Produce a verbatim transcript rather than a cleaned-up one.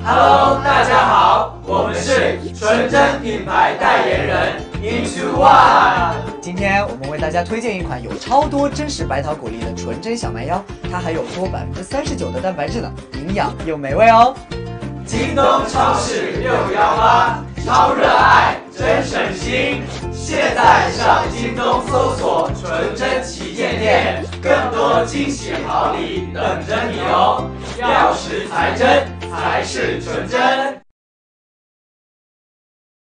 Hello， 大家好，我们是纯真品牌代言人 Into One。 今天我们为大家推荐一款有超多真实白桃果粒的纯真小蛮腰，它还有多百分之三十九的蛋白质呢，营养又美味哦。 京东超市六一八，超热爱真省心。现在上京东搜索“纯真旗舰店”，更多惊喜好礼等着你哦！要食才真，才是纯真。